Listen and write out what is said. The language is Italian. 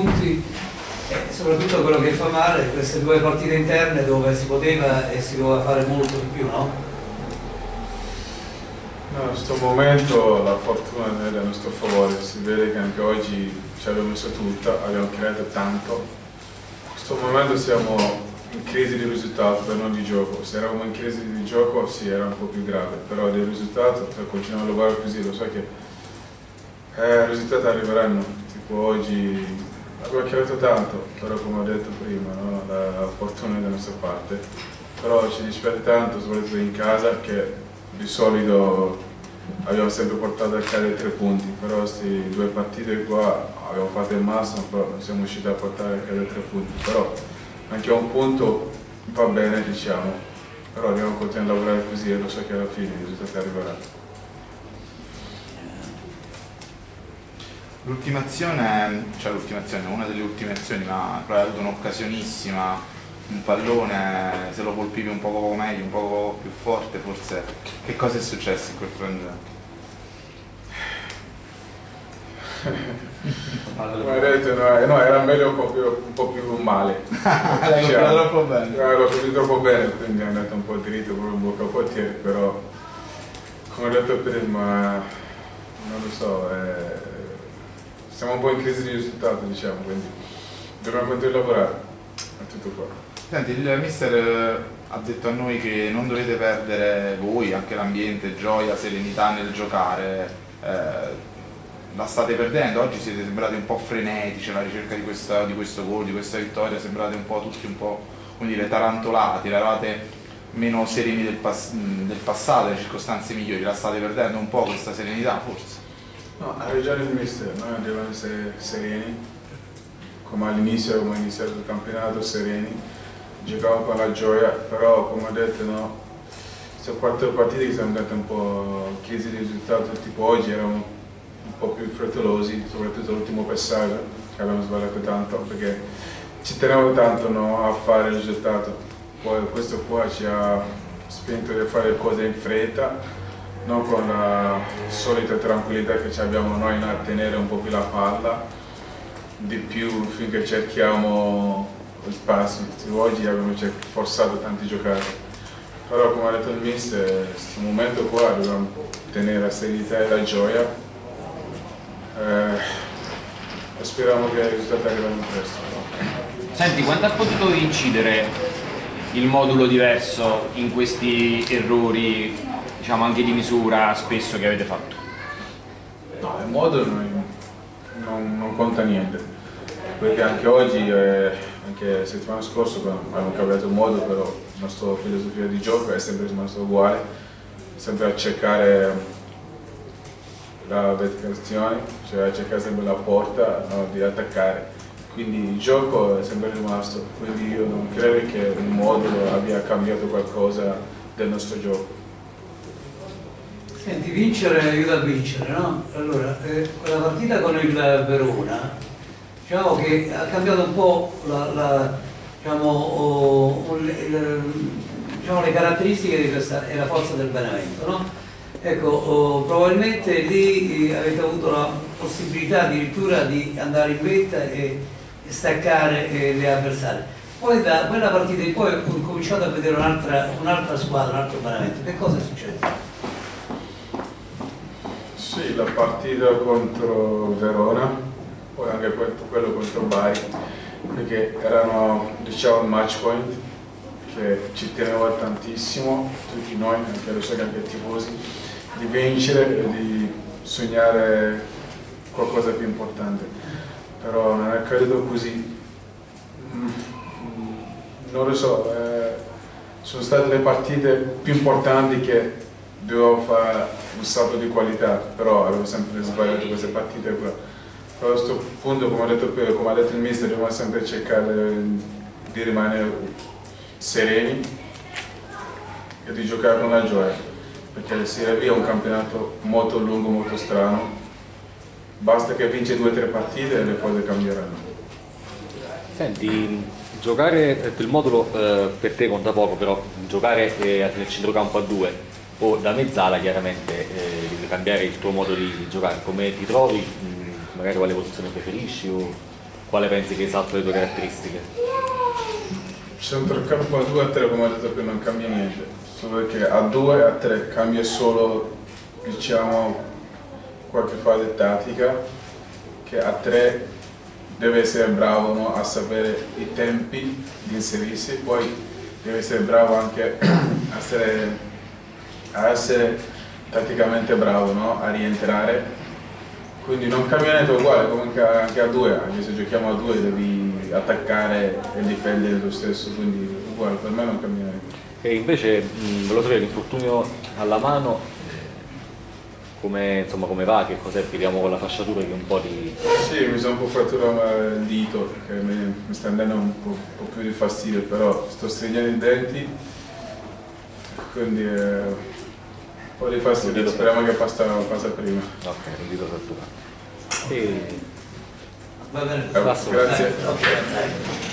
punti e soprattutto quello che fa male, queste due partite interne dove si poteva e si doveva fare molto di più, no? No, in questo momento la fortuna è a nostro favore, si vede che anche oggi ci abbiamo messo tutta, abbiamo creato tanto. In questo momento siamo in crisi di risultato, per non di gioco. Se eravamo in crisi di gioco sì, era un po' più grave, però del risultato, se continuiamo a lavorare così, lo so che i risultati arriveranno. Tipo oggi abbiamo creato tanto, però come ho detto prima, no? La fortuna è dalla nostra parte. Però ci dispiace tanto, soprattutto in casa, che di solito abbiamo sempre portato a casa 3 punti, però queste 2 partite qua abbiamo fatto il massimo, però non siamo riusciti a portare a casa 3 punti. Però anche a un punto va bene, diciamo, però dobbiamo continuare a lavorare così e lo so che alla fine i risultati arriveranno. L'ultima azione, una delle ultime azioni, ma però hai avuto un'occasionissima, un pallone, se lo colpivi un poco meglio, un poco più forte forse. Che cosa è successo in quel frangente? Come hai detto, no, era meglio un po' più male. L'hai colpito troppo bene. L'ho colpito troppo bene, quindi è andato un po' dritto come un bocca al portiere, però come ho detto prima, non lo so, siamo un po' in crisi di risultato, diciamo, quindi dobbiamo continuare a lavorare, è tutto qua. Senti, il mister ha detto a noi che non dovete perdere voi, anche l'ambiente, gioia, serenità nel giocare. La state perdendo, oggi siete sembrati un po' frenetici alla ricerca di questo gol, di questa vittoria, sembrate un po' tutti un po', come dire, tarantolati, eravate meno sereni del passato, le circostanze migliori, la state perdendo un po' questa serenità forse? No, ha ragione il mister, noi dobbiamo essere sereni, come all'inizio, come iniziato il campionato, sereni, giocavamo con la gioia, però come ho detto, no, queste 4 partite che siamo andati un po' in crisi di risultato, tipo oggi erano un po' più frettolosi, soprattutto l'ultimo passaggio, che abbiamo sbagliato tanto, perché ci tenevo tanto, no, a fare il risultato, poi questo qua ci ha spinto a fare cose in fretta, non con la solita tranquillità che abbiamo noi a tenere un po' più la palla, di più finché cerchiamo gli spazi. Oggi abbiamo forzato tanti giocatori, però come ha detto il mister, in questo momento qua dobbiamo tenere la serenità e la gioia e speriamo che i risultati arrivino presto. Senti, quanto ha potuto incidere il modulo diverso in questi errori, diciamo anche di misura spesso che avete fatto? No, il modulo non conta niente, perché anche oggi, anche la settimana scorsa abbiamo cambiato il modulo, però la nostra filosofia di gioco è sempre rimasta uguale, sempre a cercare la verticalizzazione, cioè a cercare sempre la porta, no, di attaccare. Quindi il gioco è sempre rimasto, quindi io non credo che il modulo abbia cambiato qualcosa del nostro gioco. Senti, vincere aiuta a vincere, no? Allora, quella partita con il Verona, diciamo che ha cambiato un po' le caratteristiche di questa e la forza del Benevento, no? Ecco, probabilmente lì avete avuto la possibilità addirittura di andare in vetta e staccare le avversarie. Poi da quella partita in poi ho cominciato a vedere un'altra squadra, un altro Benevento. Che cosa è successo? Sì, la partita contro Verona, poi anche quello contro Bari, perché erano, diciamo, match point che ci teneva tantissimo, tutti noi, anche lo so che anche i tifosi, di vincere e di sognare qualcosa di più importante. Però non è accaduto così, non lo so, sono state le partite più importanti che dovevo fare un salto di qualità, però avevo sempre sbagliato queste partite qua. Però a questo punto, come ha detto il mister, dobbiamo sempre cercare di rimanere sereni e di giocare con la gioia, perché la Serie B è un campionato molto lungo, molto strano, basta che vince 2 o 3 partite e le cose cambieranno. Senti, giocare del modulo per te conta poco, però giocare nel centrocampo a 2 o da mezzala chiaramente devi cambiare il tuo modo di giocare. Come ti trovi? Magari quale posizione preferisci? quale pensi che esalta le tue caratteristiche? Centrocampo a 2 a 3, come ho detto prima, non cambia niente, solo perché a 2 e a 3 cambia solo, diciamo, qualche fase tattica, che a 3 deve essere bravo, no, a sapere i tempi di inserirsi, poi deve essere bravo anche a essere tatticamente bravo, no, a rientrare. Quindi non cambia niente, uguale come anche a 2, anche se giochiamo a 2 devi attaccare e difendere lo stesso, quindi uguale, per me non cambia niente. E invece volevo sapere l'infortunio alla mano, come va, che cos'è? Vediamo con la fasciatura che un po' di... Sì, mi sono un po' fratturato il dito, che mi sta andando un po' più di fastidio, però sto stringendo i denti, quindi un po' di fastidio, speriamo che passa prima. Ok, un dito fratturato. E... Va bene. Grazie. Ok.